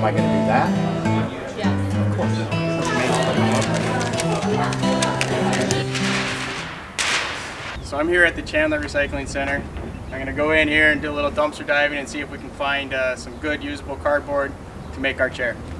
I going to do that? Yes. Of course. So I'm here at the Chandler Recycling Center. I'm going to go in here and do a little dumpster diving and see if we can find some good usable cardboard to make our chair.